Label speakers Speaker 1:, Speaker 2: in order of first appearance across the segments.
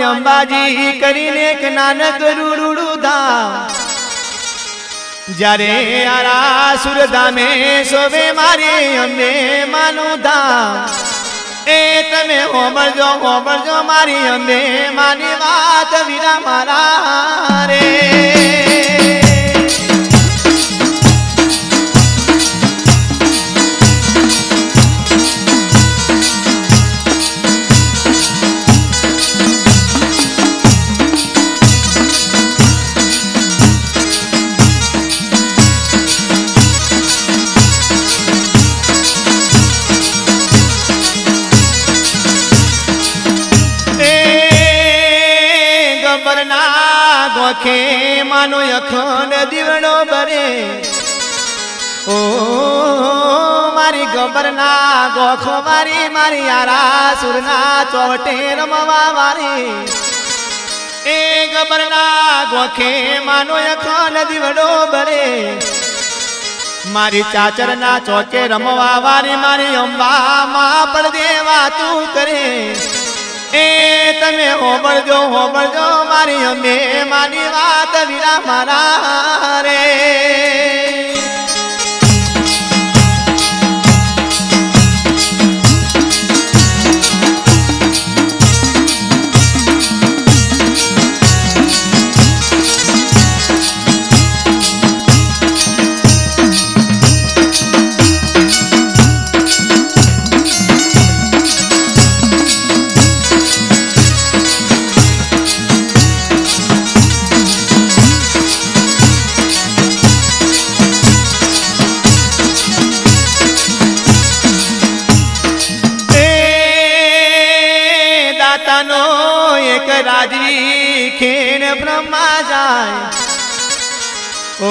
Speaker 1: અંબાજી કરીને એક નાનક રૂડું ધામ જ્યારે આરાસુર ધામે શોભે મારી અંબે માનું ધામ એ તમે હોબળજો મારી અંબે માની વાત વીરા મારા રે ગોખે માનો અખંડ દીવડો બરે ઓ મારી ગબરના ગોખો મારી આરાસુરના ચોવટે રમવા વારી એ ગબરના ગોખે માનો અખંડ દીવડો બરે મારી ચાચરના ચોકે રમવા વારી મારી અંબા માં પણ દેવા તું કરે એ તમે હોબળજો મારી અંબે માની વાત વીરા મારા રે એક રાજી ખેણ બ્રહ્મા જાય ઓ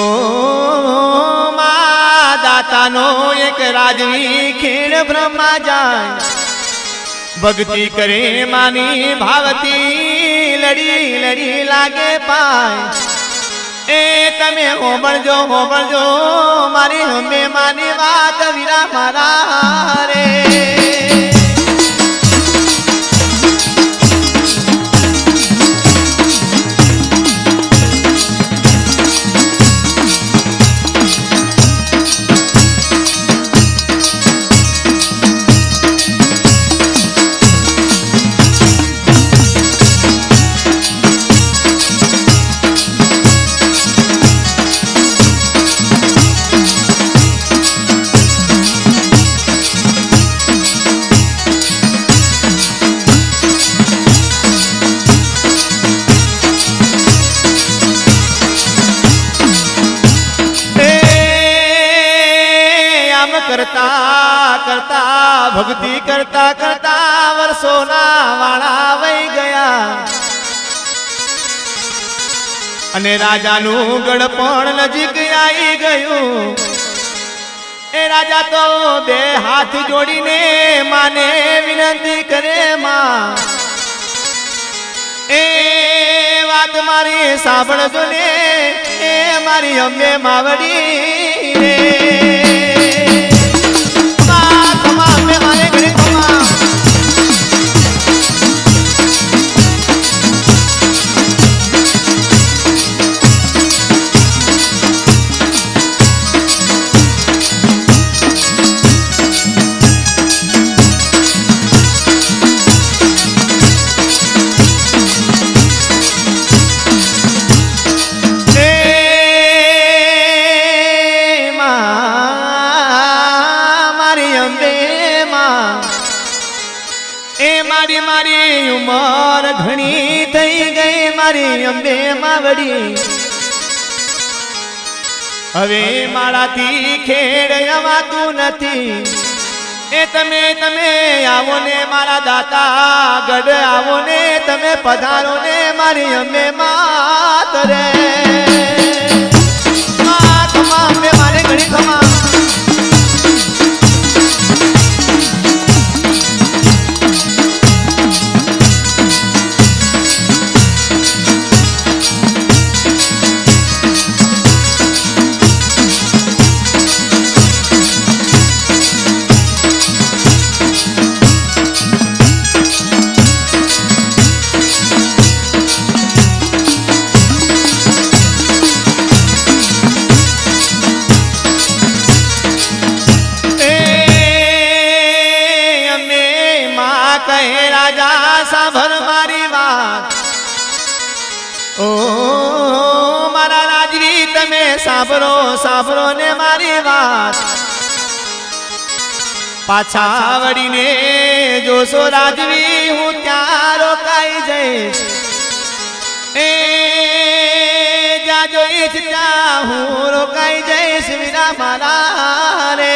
Speaker 1: મા દાતાનો એક રાજી ખેણ બ્રહ્મા જાય ભક્તિ કરે માની ભાવતી લડી લાગે પાય એ તમે હોબળજો મારી હમે માની વાત વીરા મારા રે करता भक्ति करता वर्षोना वाળા વઈ ગયા અને રાજાનું ગળપણ નજીક આવી ગયું એ રાજા તો બે હાથ જોડીને માને વિનંતી કરે માં એ વાત મારી સાંભળજો ને એ મારી અંબે માવડી રે मारी उमर घणी थई गई मारी अंबे मावड़ी हवे माराथी खेड़ अवातुं नथी ए तमे आवो ने मारा दाता गढ़ आवो ने तमे पधारो ने मारी अंबे मात रे मात अंबे मारे घणी खमा સાંભળો સાંભળો ને મારી વાત પાછા વળીને જોશો રાજવી હું ત્યાં રોકાઈ જઈશ એ જ્યાં જોઈશ ત્યાં હું રોકાઈ જઈશ વીરા મારા રે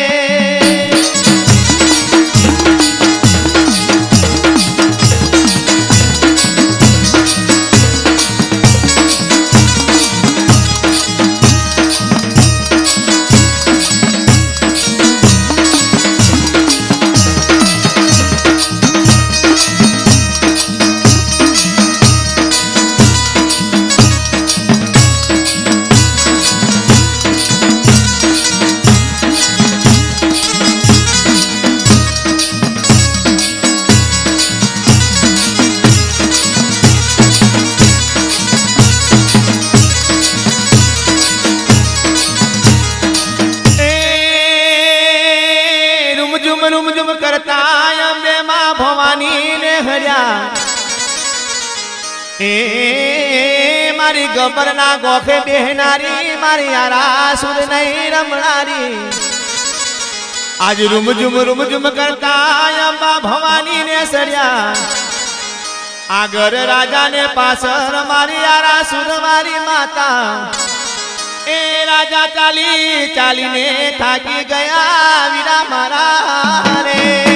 Speaker 1: मारी गबरना गोखे बेहनारी मारी आरासुर नहीं रमणारी आज रुम जुम करता अम्बा भवानी ने सरिया आगर राजा ने पासर मारी आरासुर मारी माता ए राजा चाली चाली ने थाकी गया वीरा मारा रे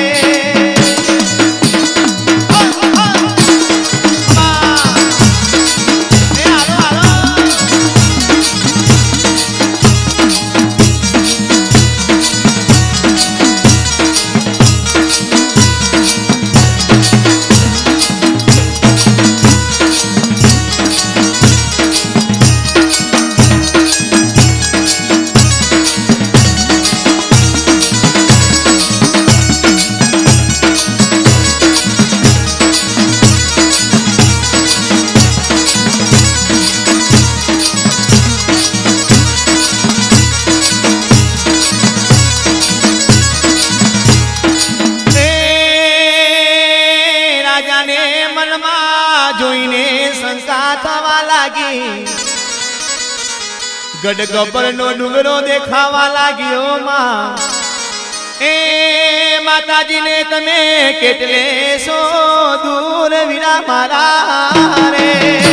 Speaker 1: गड गबर नो डूंगरो देखावा लाग्यो मां ए माताजी ने तमे केटले सो दूर वीरा मारा रे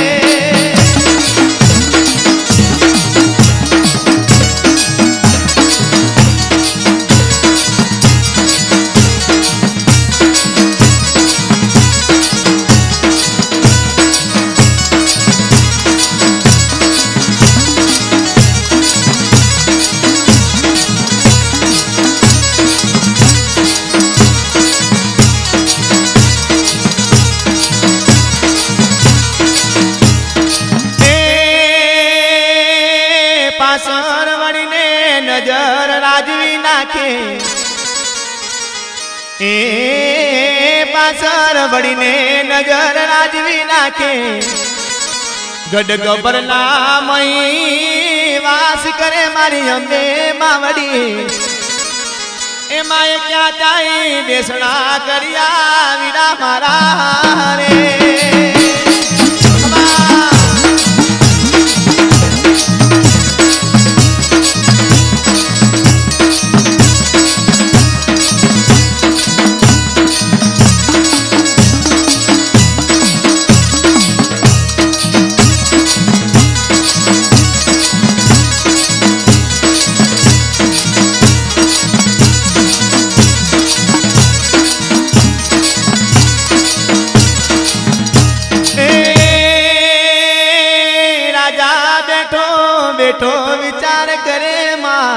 Speaker 1: नजर राजवी नाखे ए पासर बड़ी ने नजर राजवी नाखे गड गबरला मई वास करे मारी अम्बे मावड़ी ए माए क्या चाही बेसना करिया वीरा मारा रे बैठो विचार करे मां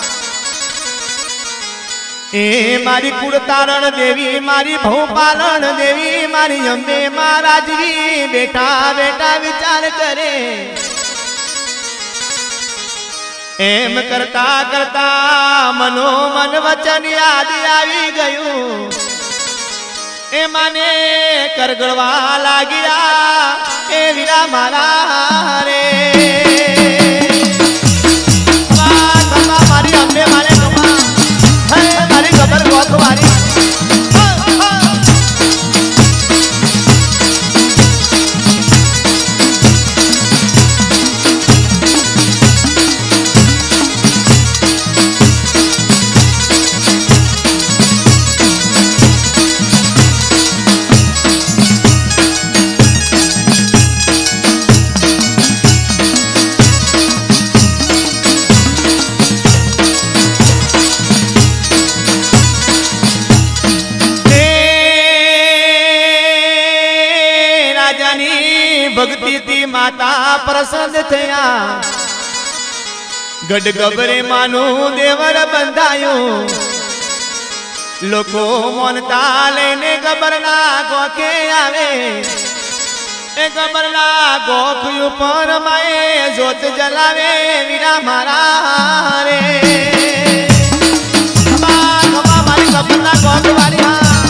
Speaker 1: ए मारी कुड़तारण देवी मारी भौपालन देवी मारी अम्बे महाराजवी बेटा बेटा विचार करे एम करता करता मनो मन वचन याद आवी गयु ए माने करगड़वा लागिया ए वीरा मारा रे मारी अम्बे मारे मारी गबर बहुत मारी माता प्रसन्न थया गढ़ गबरे मानु देवर बंधायु लोको मोनता लेने गबरना गोखे आवे ए गबरना गोख ऊपर माए जोत जलावे वीरा मारा रे खमा मारी गबरना गोख वाली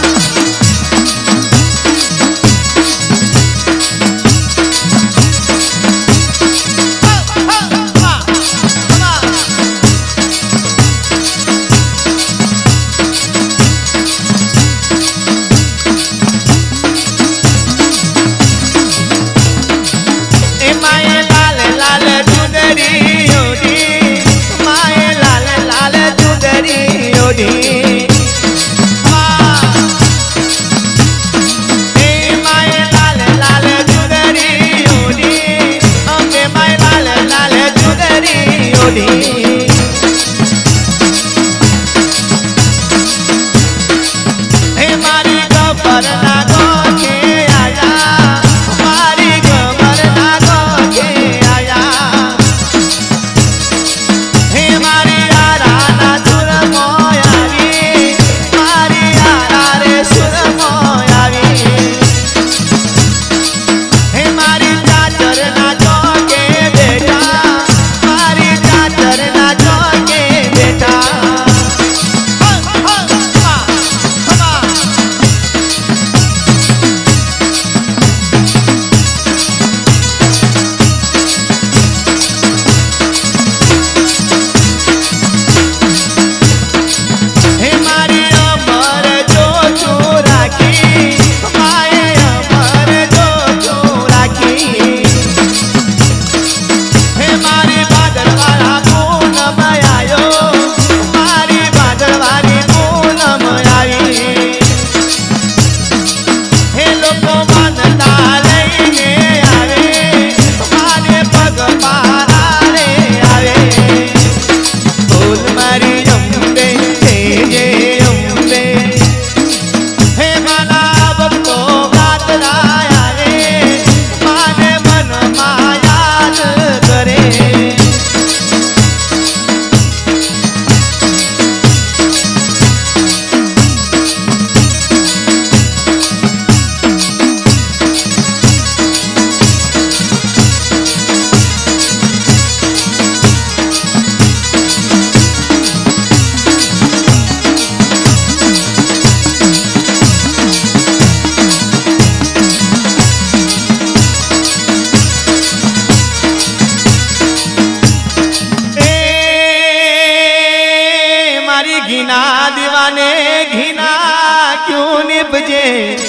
Speaker 1: घिना दीवाने घिना क्यों निपजे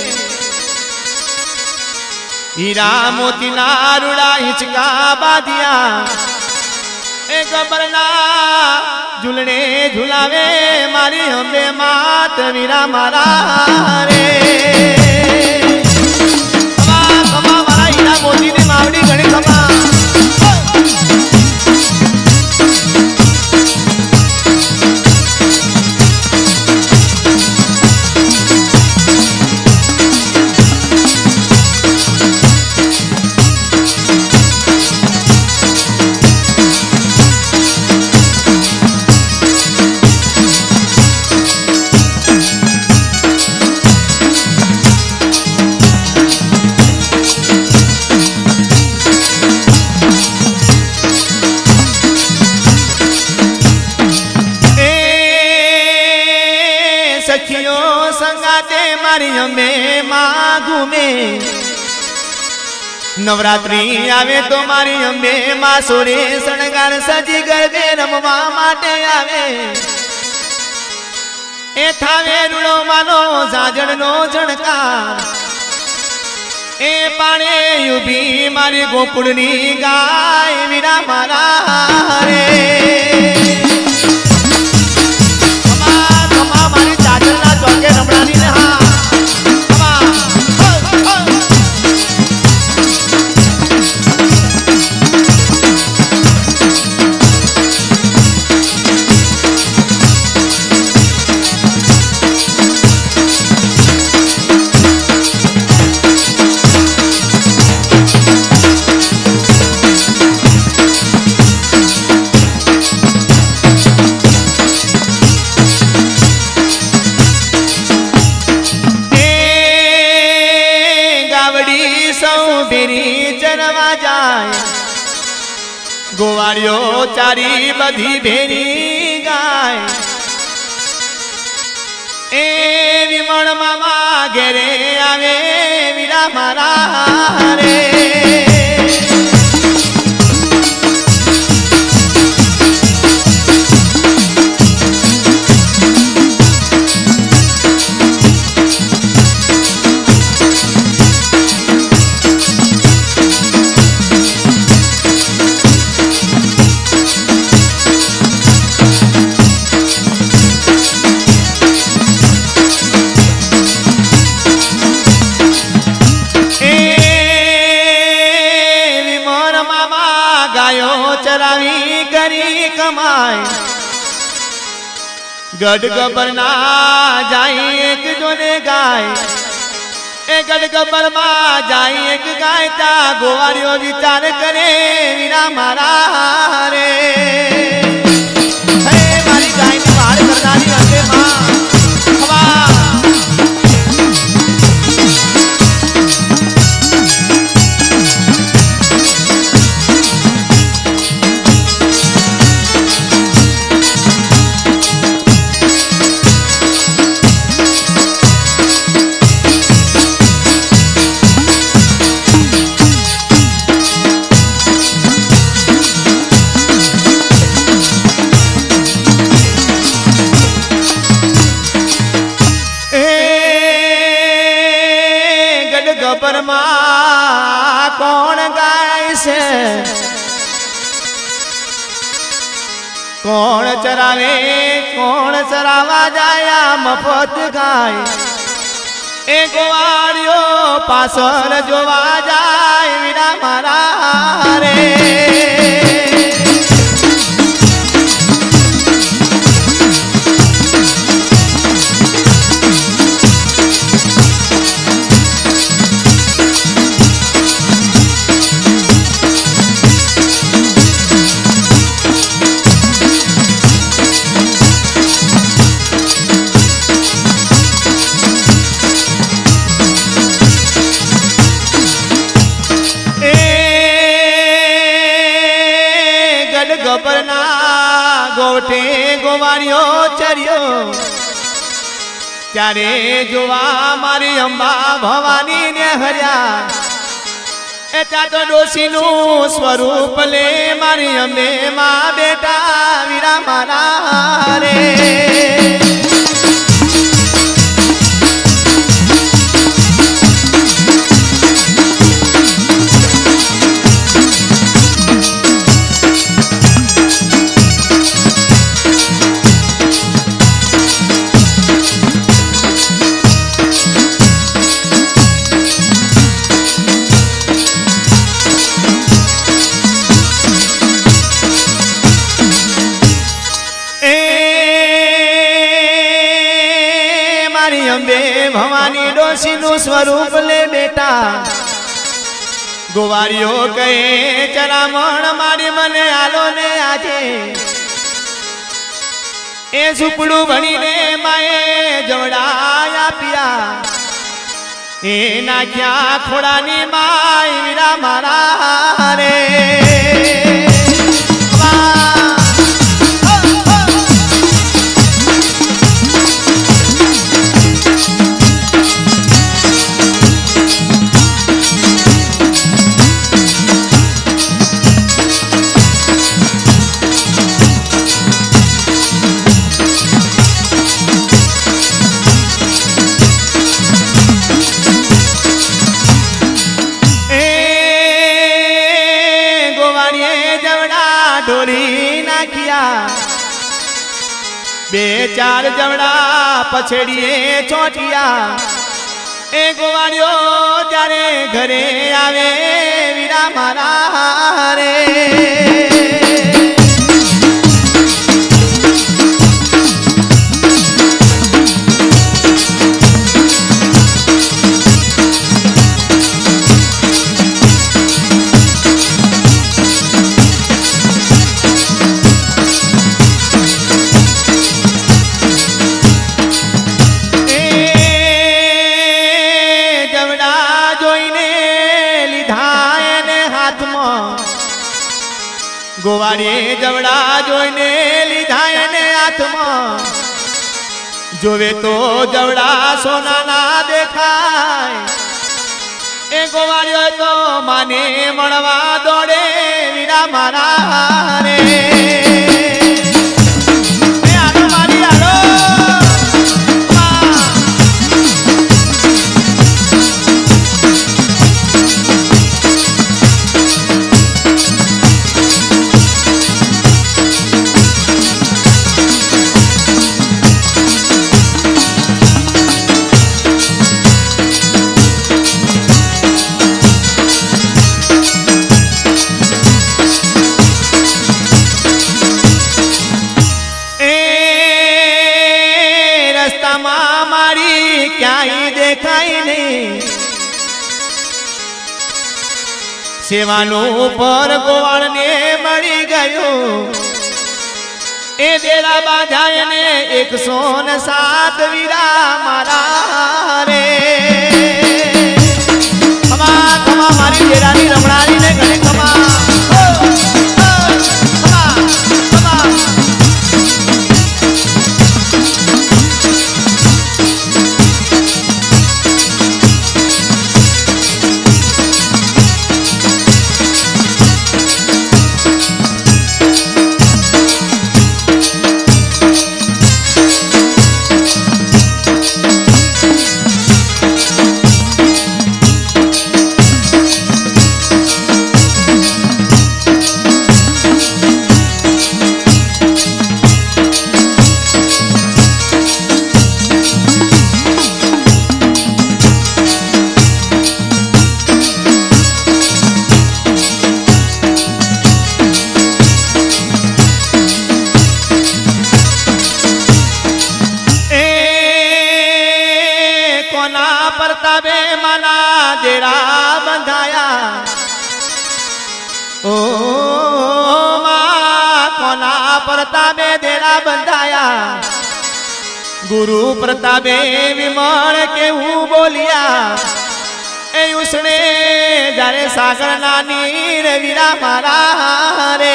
Speaker 1: हीरा मोती नारुड़ा हिचका बादिया ए गबरना झूलने झुलावे मारी हमें मात वीरा मारा रे खमा खमा मारा हीरा मोती ने मावड़ी घणी खमा सखियों संगाते मारी हमें माँ घूमे नवरात्रि आवे तो मारी हमें माँ सोरे सणगार सजी गरबे रमवा माटे आवे ए थावे रूड़ो मानो जाजण नो झणकार ए पाणे युभी मारी गोकुळनी गाय वीरा मारा रे रमणानी ने हाँ गोवाड़ियो चारी बधी भेरी गाय ए विमण मामा घेरे आवे वीरा मारा रे गढ़ गबर ना जाई एक जोने गाय ए गढ़ गबर मा जाई एक गाय ता गोवारियो विचार करे वीरा मारा रे हे मारी गाय ने बाहर करदानी हसे मां हवा कौन गाय से कौन चरावे कौन चरावा जाया मफत गाय ए गोवाड़ियो पासर जोवा जाय वीरा मारा रे गोटे गोवाड़ियो चरियो त्यारे जोवा मारी अंबा भवानी ने हरिया एता तो डोसी नु स्वरूप ले मारी अम्बे मां बेटा वीरा मारा रे भवानी डोसी नु स्वरूप ले बेटा गोवाड़ियो कहे चरामण मारी मने आलो ने आजे ए सुपड़ू भणी ने माए जोड़ाया पिया ए नाख्या खोड़ानी माई वीरा मारा रे बे चार जवड़ा पछड़िए चोटिया ए गोवाड़ियो जारे घरे आवे वीरा मारा रे गोवाड़िए जवड़ा जोईने लीधा एने हाथमां जोवे तो जवड़ा सोना ना देखाय ए गोवाड़ियो तो माने मळवा दौड़े वीरा मारा रे सेवानो पर गोवाड़ ने मળી गयो ए देरा बाजाय ने 107 वीरा मारा रे खमा खमा मारी देरानी रमणानी ने घणे खमा परताबे मना देरा बंधाया ओ मां कोना परताबे देरा बंधाया गुरु प्रतापे विमल के हूँ बोलिया ए उसने जारे सागर नानी रे वीरा मारा रे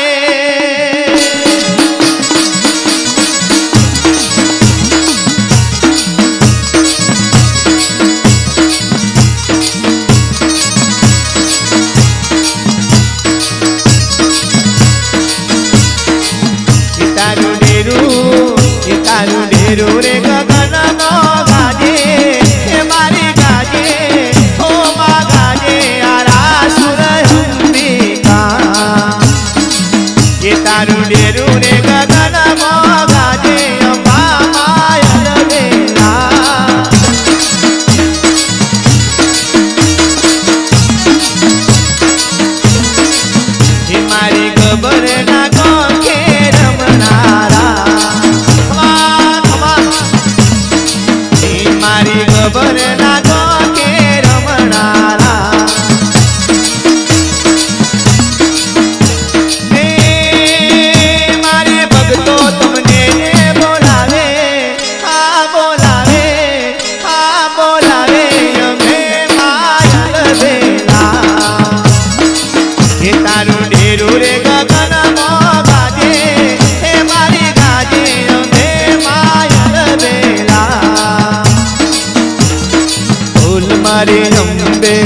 Speaker 1: ढेरू रे गगन मो गाजे हे मारी गाजे ओ माँ गाजे आरा सुर अंबिका ये तारू ढेरू रे गगन मो गाजे अम्बा मायल बेला हे मारी खबर ना गोखे रमनारा खबर ना गोखे रमणारा मारे भगतो तुमने बोलावे हाँ बोलावे हमें मायल बेला ये तारू ढेरू रे गगन मो गाजे हे मारी गाजे हमें मायल बेला फूल मारी अम्बे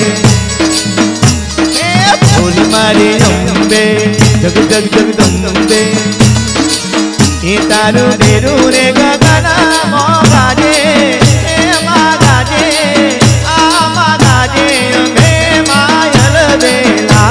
Speaker 1: फूल मारी अम्बे जग जग जगदम्बे ये तारू ढेरू रे गगन मो गाजे माँ गाजे हमें मायल बेला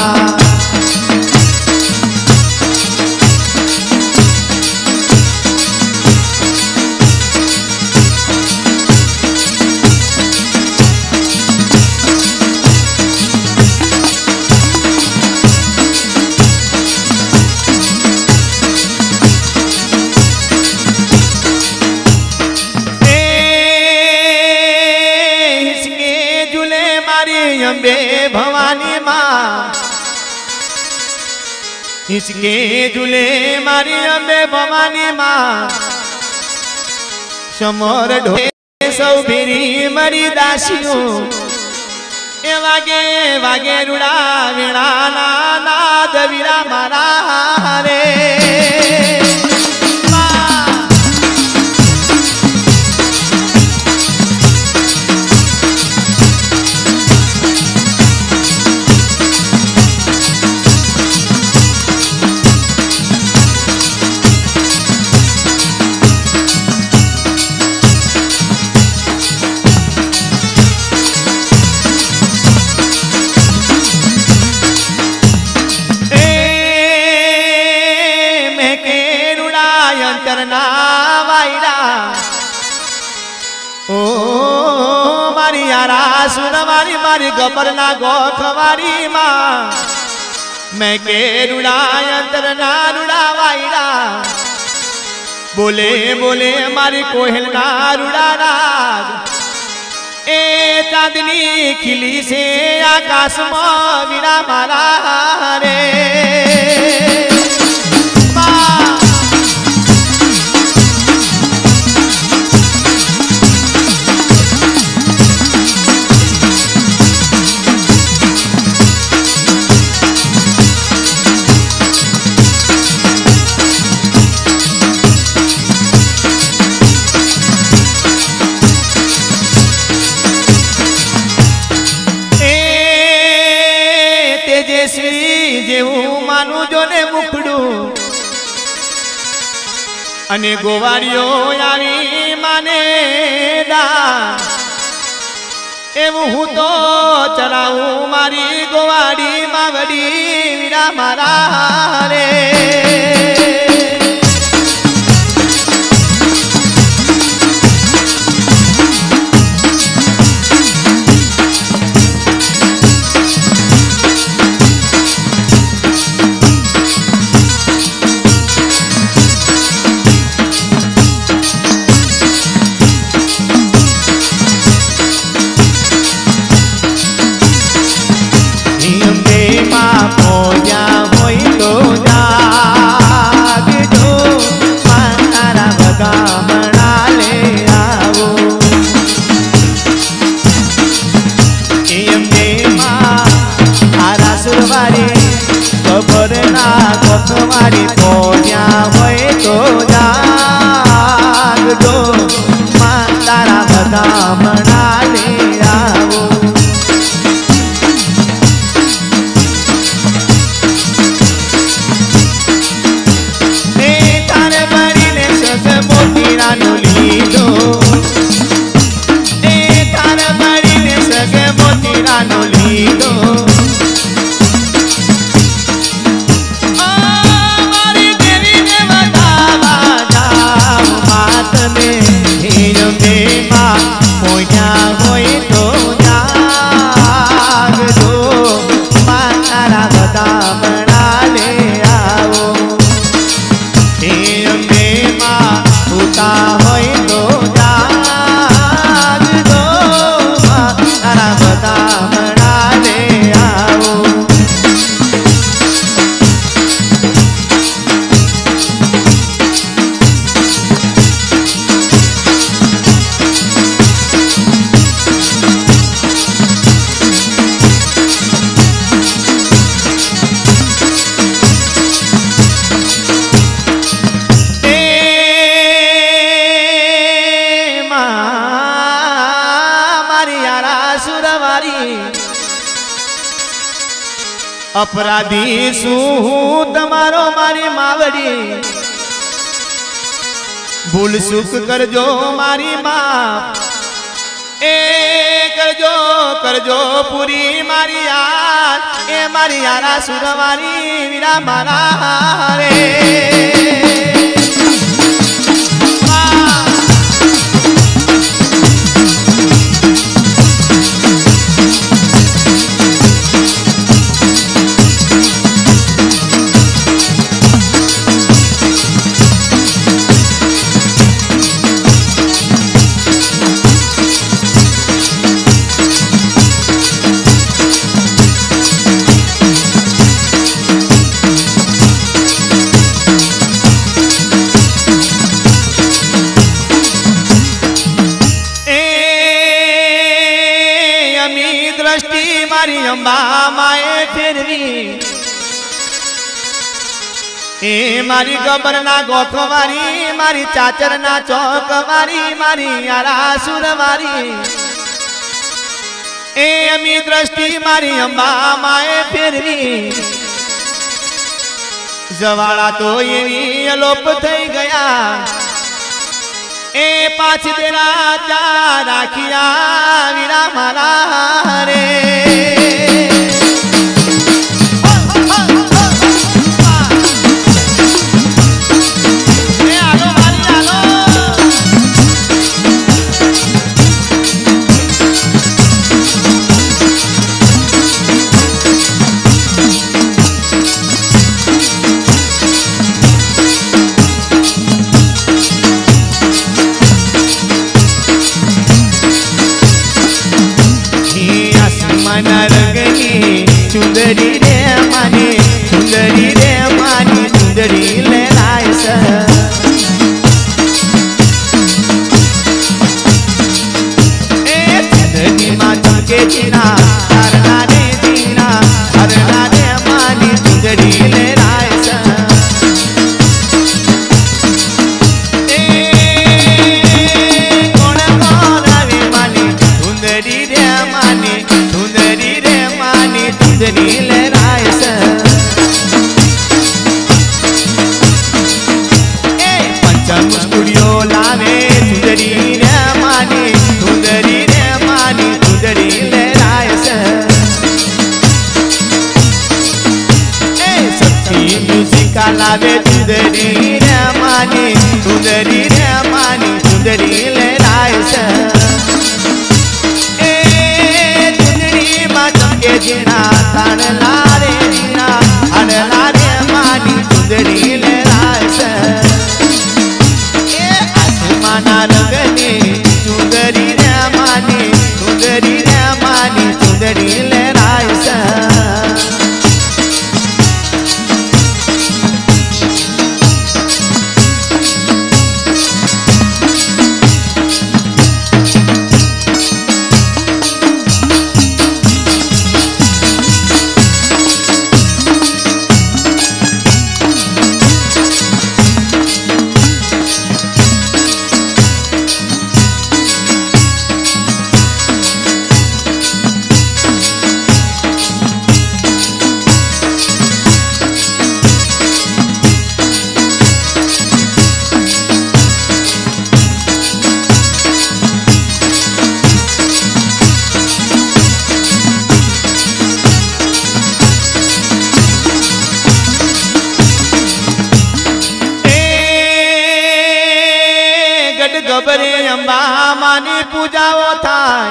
Speaker 1: अम्बे भवानी माँ इसके झूले मारी अम्बे भवानी माँ समोर ढोए सौ भीरी मरी दासियों ए वागे वागे रुड़ा वीणा नाद वीरा मारा यारा सुरवारी मारी गबर ना गोखवारी माँ मैं के रुड़ा अंतर ना रुड़ा वाईरा बोले बोले मारी कोहल ना रुड़ा राग ए चांदनी खिली से आकाश में वीरा मारा रे अने गोवाड़ियो आवी माने एवं हूँ तो चलाऊ मारी गोवाड़ी मावड़ी वीरा मारा रे तुम्हारी पोनिया होए तो जाग दो मां तारा बदा मना ले आओ ए तारे बड़ी ने सस मोती रानू लीधो ए तारे बड़ी ने सस मोती रानू लीधो अपराधी सूँ तमारो मारी मावड़ी भूल सुख करजो मारी माँ ए करजो पूरी मारी यार ए मारी यारा सुरवारी वीरा मारा रे अम्बा माए फेरवी ए मारी गबर ना गोखवारी मारी चाचर ना चौकवारी मारी यारा सुरवारी ए अमी दृष्टि मारी अम्बा माए फेरवी जवाड़ा तो ये अलोप थई गया ए पाछ तेरा चा राखिया वीरा मारा रे रे मानी चुंदड़ी लहराए स चुंदड़ी माँ चमके जीना हरना रे जीना हरना रे मानी चुंदड़ी लहराए स चुंदड़ी लहराए स पंचम स्टूडियो लावे चुंदड़ी रे मानी चुंदड़ी रे मानी चुंदड़ी लहराए स शक्ति म्यूजिक लावे चुंदड़ी रे मानी चुंदड़ी रे मानी चुंदड़ी लहराए स के जीना तान लारे जीना हर लारे मानी चुंदड़ी लहराए स आसमाना रंगनी चुंदड़ी रे मानी चुंदड़ी रे मानी चुंदड़ी लहराए स गबरे अंबा मानी पूजाओ थाय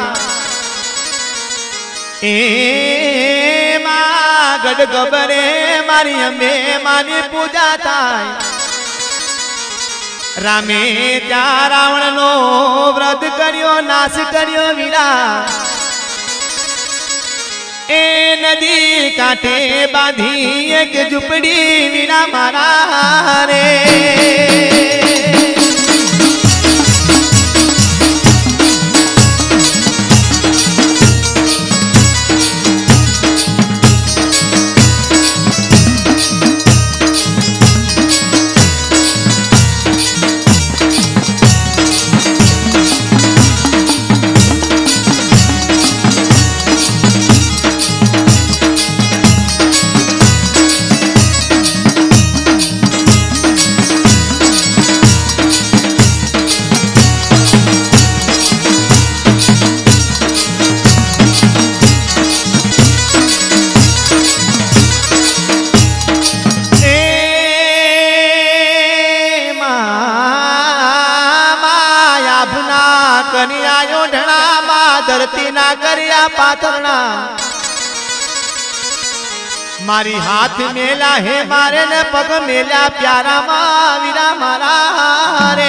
Speaker 1: मां गड गबरे मारी अंबे मानी पूजा थाय रामे त्या रावण नो व्रत कर्यो नाश कर्यो वीरा नदी कांठे बांधी एक झूपड़ी वीरा मारा रे धरती ना करिया पाथरना मारी हाथ मेला है मारे ने पग मेला प्यारा वीरा मारा रे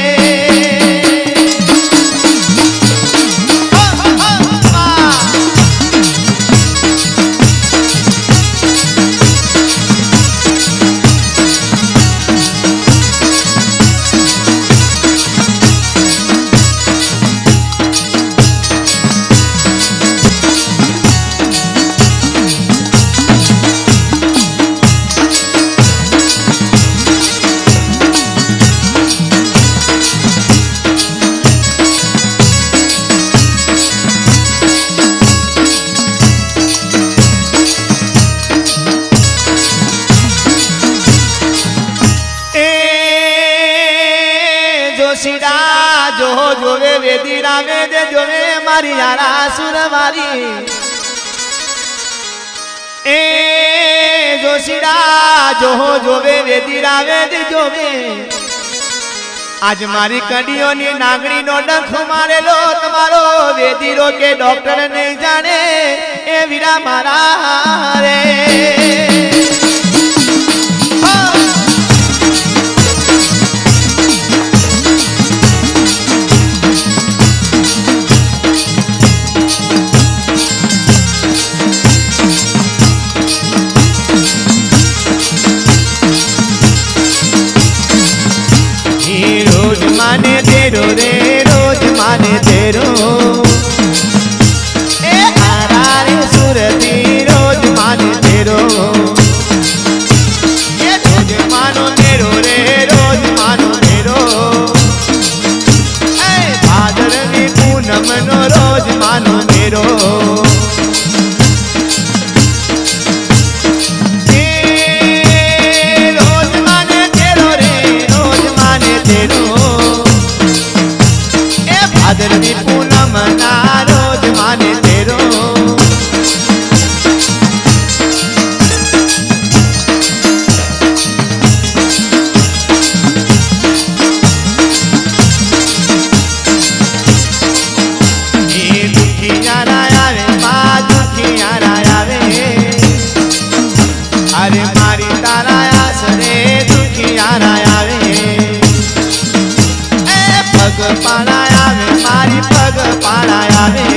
Speaker 1: जो जोवे वेदी रामे दे जोवे मारी यारा सुरवारी जोशीड़ा जो जोवे वेदी रामे दे जोवे आज मारी कड़ियों नी नागड़ी नो डंख मारे लो तुम्हारो वेदी रो के डॉक्टर नहीं जाने ए वीरा मारा रे माने तेरो रे रोज माने तेरो ए आरारे सुरती रोज माने तेरो ये रोज मानो तेरो रे रोज मानो तेरो ए भादरवी पूनम नो रोज मानो तेरो भादरवी पूनम ना रोज माने तेरो दुखियारा आवे माँ दुखियारा आवे अरे मारी तारा आसरे दुखियारा आवे पग पाड़ा मारी पग पाड़ा आवे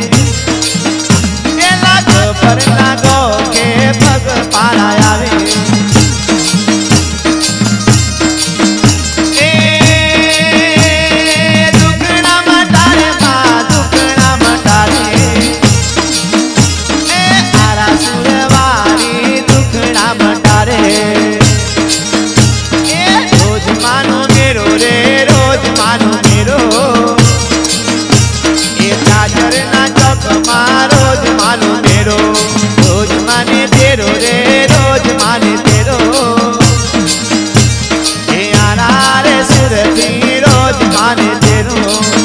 Speaker 1: लागो पर लागो के पग पाड़ा आवे दुखड़ा मटारे माँ दुखड़ा मटारे आरा सुरवारी दुखड़ा मटारे रोज मानो मेरो रे रोज मानो मेरो रोज मानो तेरो रोज माने तेरो रे रोज माने तेरो ये आरा रे सुरती रोज माने तेरो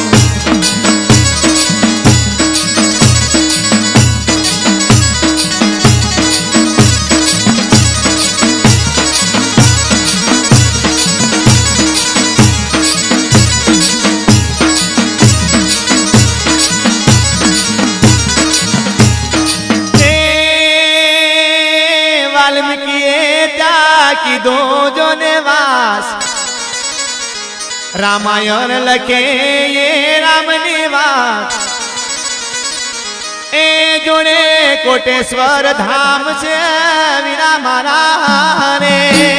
Speaker 1: की दो जो निवास रामायण लखे ये राम निवास ए जोड़े कोटेश्वर धाम से वीरा मारा रे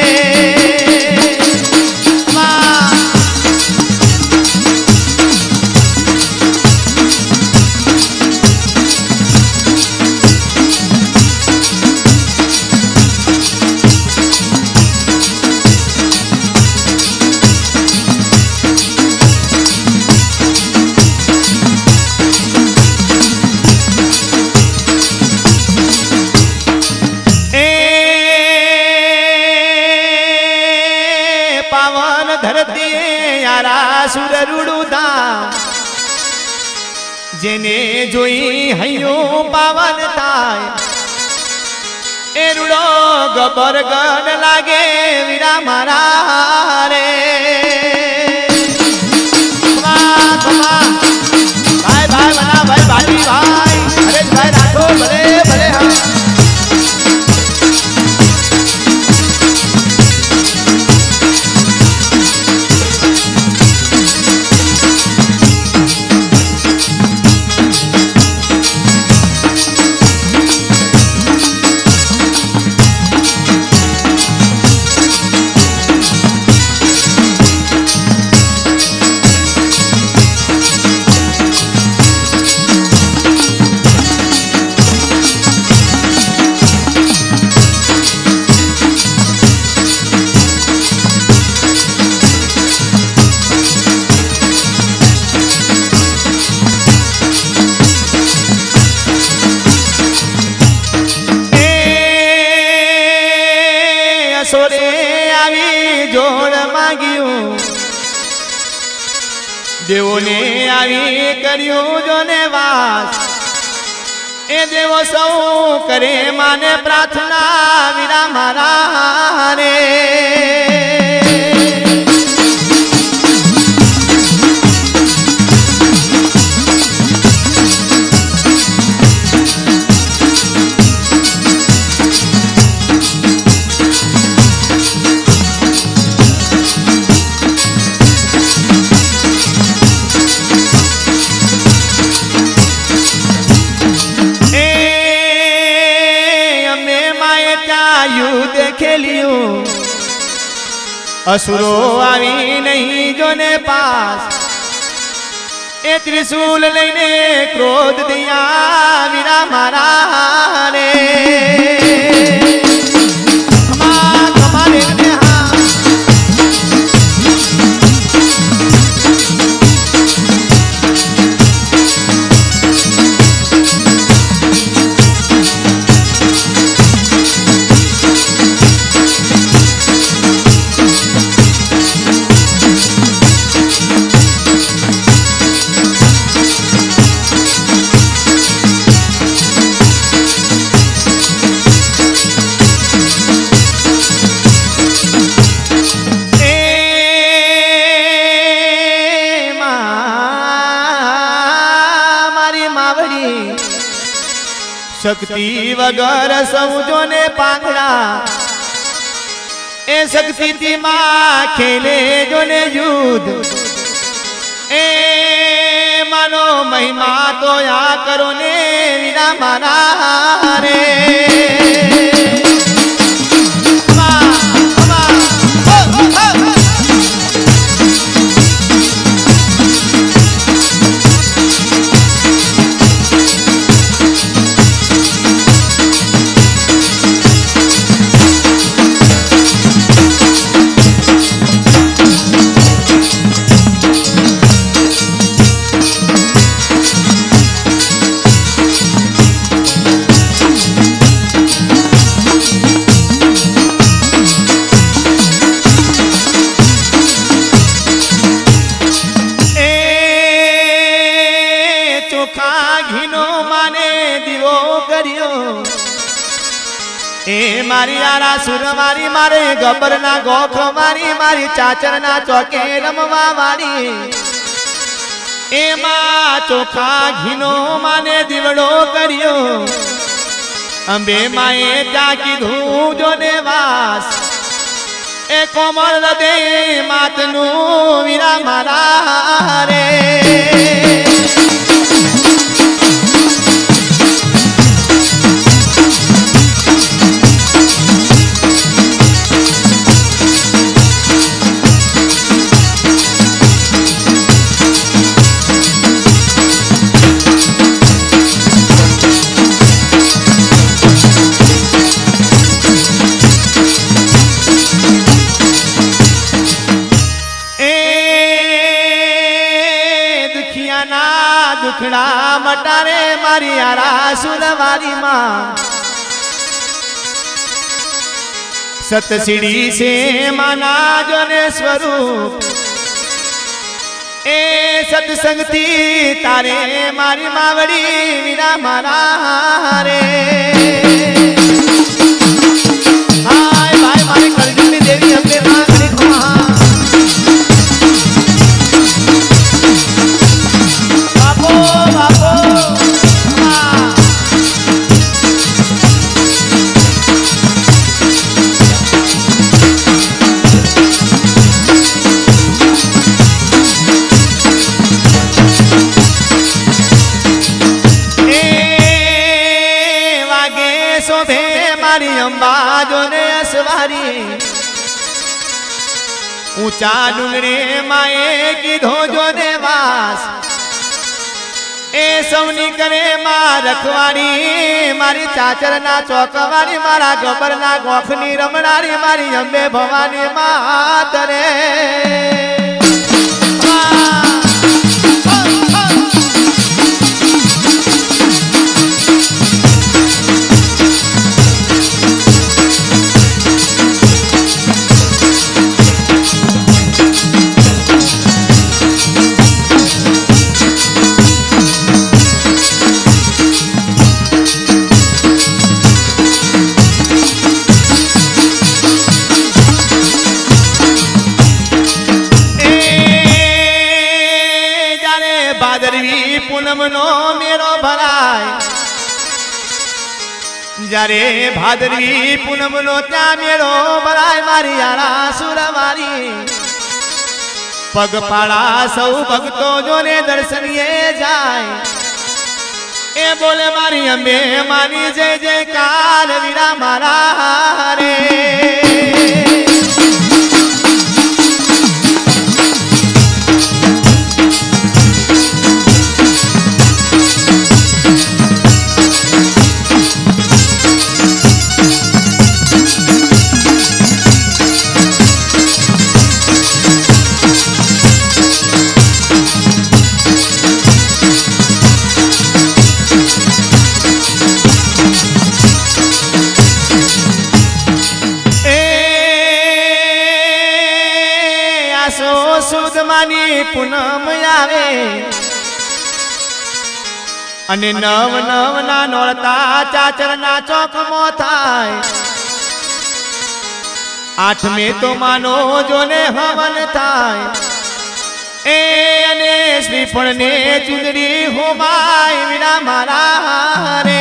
Speaker 1: पावन धरती यारा सुर रुड़ुदा जेने जोई हयो पावन थाय ए रुड़ो गबर गन लागे वीरा मारा रे भाई भाई बना भाई बाली भाई अरे भाई राखो भले भले हाँ देवो ने आवी करियो जो ने वास ए देवो सौ करे माने प्रार्थना वीरा मारा रे देखे लियो असुरो आवी नहीं जोने पास ए त्रिशूल लईने क्रोध दिया वीरा मारा रे शक्ति वगर सौजो ने पांगड़ा ए शक्ति थी माँ खेले जो ने युद्ध ए मानो महिमा तो या करो ने वीरा माना रे ए मारी आरा सुर मारी मारे गबर ना गोख मारी मारी चाचर ना चौके रमवा मारी ए मां चोखा घीनो माने दिवड़ो करियो अंबे माए क्या की धूजो ने वास ए कोमल दे मातनु वीरा मारा रे दुखड़ा मटारे मारी आरा सुनवारी माँ सतसीढ़ी से माना जोने स्वरूप ए सत्संगती तारे मारी मावड़ी वीरा मारा रे हाय भाई मारी करजुनी देवी हमने मांगनी खुआ ऊंचा डूंगरे माए की धोजो ने वास ए सौनी करे मां रखवाड़ी मारी चाचर ना चौकवारी मारा गोबर ना गोखनी रमणारी मारी अंबे भवानी मात रे पूनमनो मेरो भराय जारे भादरवी पूनमनो त्या मेरो भराय मारी आरा सुर मारी पगपाड़ा सौ भक्तो जोने दर्शनिए जाए ए बोले मारी अंबे मानी जय जयकार वीरा मारा रे સુદ માની પૂનમ આવે અને નવ નવ ના નોરતા ચાચર ના ચોકમો થાય આઠમે તો માનો જોને હવન થાય એ અને શ્રીફળ ને ચુંદડી હોમાય વિના મારા રે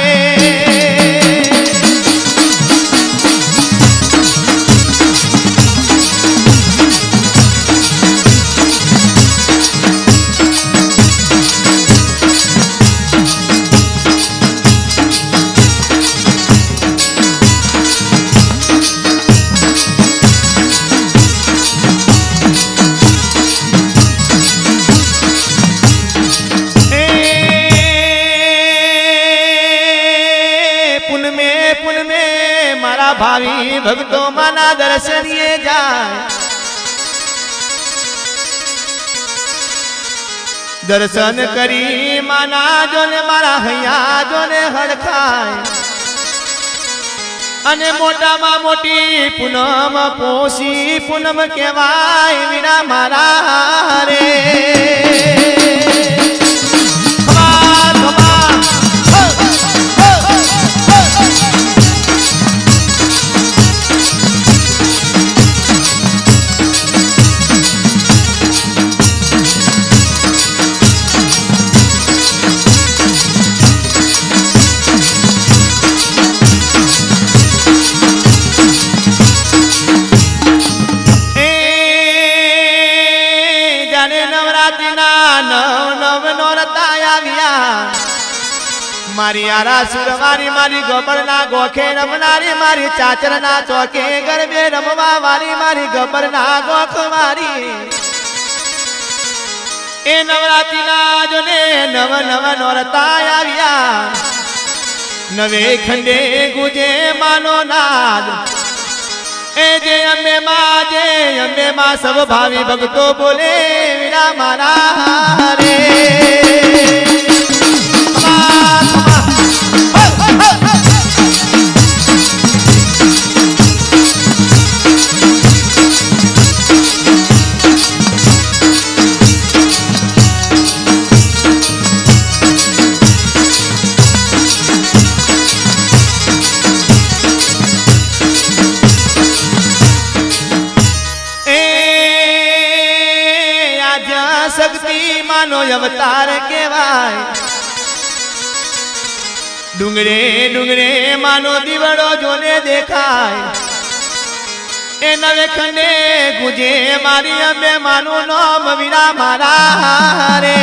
Speaker 1: भावी भक्तो माना दर्शनिए जाए दर्शन करी माना जोने मारा हैया जोने हड़खाय अने मोटा मा मोटी पूनम पोसी पूनम केवाय विना मारा रे मारी आरा सुरवारी मारी गबर ना गोखे रमनारी मारी चाचर ना चौके गरबे रमवा वाली मारी गबर ना गोख मारी ए नवरात्रि ना जोने नव नव नौरता आविया नवे खंडे गुजे मानो नाद ए जे अम्बे मां सब भावी भक्तो बोले विना मारा रे शक्ति मानो अवतार केवाय डूंगरे डूंगरे मानो दीवड़ो जोने देखाय ए नवे खंडे गुजे मारी अम्बे मानो नाम विना मारा रे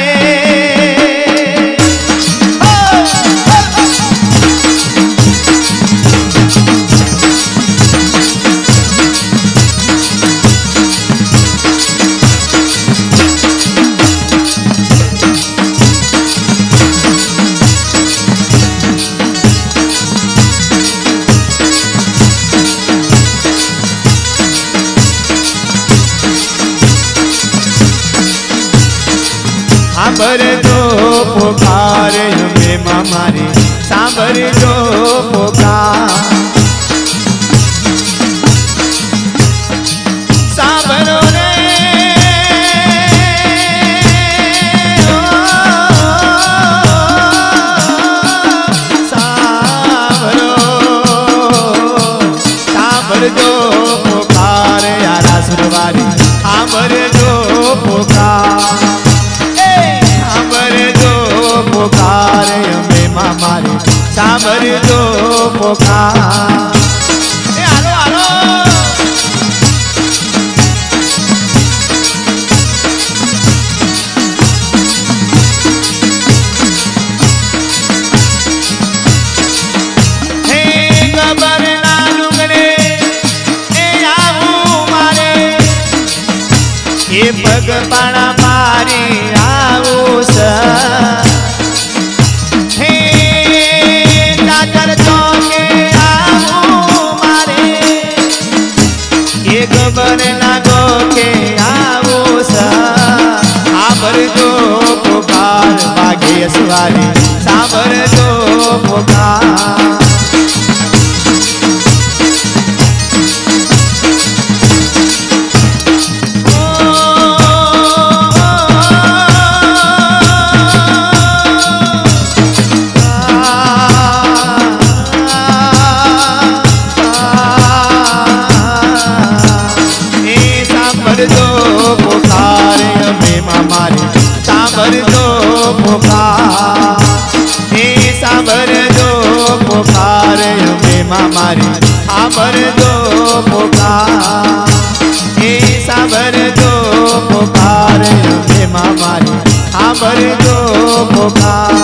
Speaker 1: सांबर जो पुकार हमें मामारी सांबर जो पुकार सांबरो रे सांबरो सांबर जो पुकार यारा सुरवारी सांबर जो पुकार पुकार हमें मामारे सांबर जो पुकार आलो आलो हे गबर ना डूंगरे ए आवू मारे ए पग पाणा मारी आवू स गबर ना गोके आवो सांबर जो पुकार भाग्य सवारी सांबर जो पुकार ओ पुकार, हे सांभरजो पुकार अंबे मां मारी सांभरजो पुकार, हे सांभरजो पुकार अंबे मां मारी सांभरजो पुकार।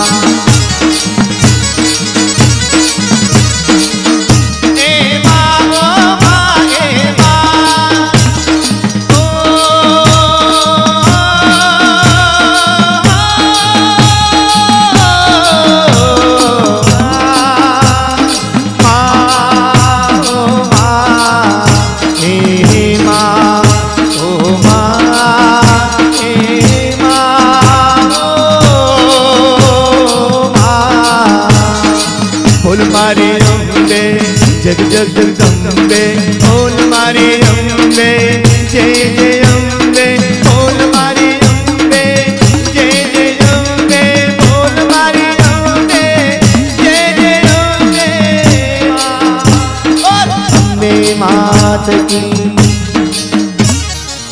Speaker 1: मारी अंबे जग जग जगदम्बे, बोल मारी अंबे जय जय अम्बे, बोल मारी अंबे जय जय अम्बे, बोल मारी अंबे जय जय अम्बे, बोल अम्बे मात की।